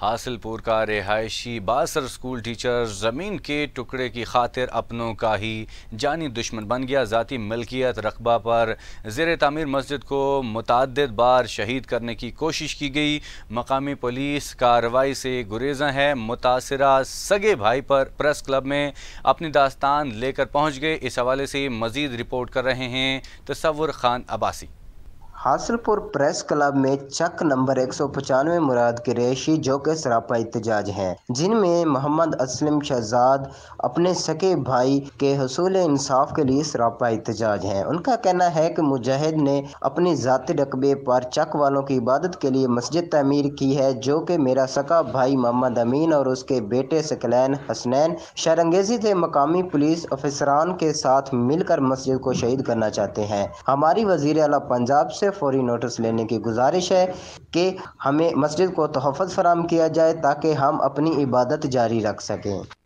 حاصل پور کا رہائشی باثر اسکول ٹیچر زمین کے ٹکڑے کی خاطر اپنوں کا ہی جانی دشمن بن گیا۔ ذاتی ملکیت رقبہ پر زیر تعمیر مسجد کو متعدد بار شہید کرنے کی کوشش کی گئی۔ مقامی پولیس کارروائی سے گریزاں ہے۔ متاثرہ سگے بھائی پر پریس کلب میں اپنی داستان لے کر پہنچ گئے۔ اس حوالے سے مزید رپورٹ کر رہے ہیں تصور خان عباسی۔ حاصل پور پریس کلب میں چک نمبر 195 مراد کے رہائشی جو کہ سراپا احتجاج ہیں، جن میں محمد اسلم شہزاد اپنے سکے بھائی کے حصول انصاف کے لیے سراپا احتجاج ہیں۔ ان کا کہنا ہے کہ مجاہد نے اپنی ذاتی رقبے پر چک والوں کی عبادت کے لیے مسجد تعمیر کی ہے، جو کہ میرا سکا بھائی محمد امین اور اس کے بیٹے ثقلین حسنین شرانگیزی سے مقامی پولیس افسران کے ساتھ مل کر مسجد کو شہید کرنا چاہتے ہیں۔ ہماری وزیر اعلیٰ پنجاب سے فوری نوٹس لینے کی گزارش ہے کہ ہمیں مسجد کو تحفظ فراہم کیا جائے تاکہ ہم اپنی عبادت جاری رکھ سکیں۔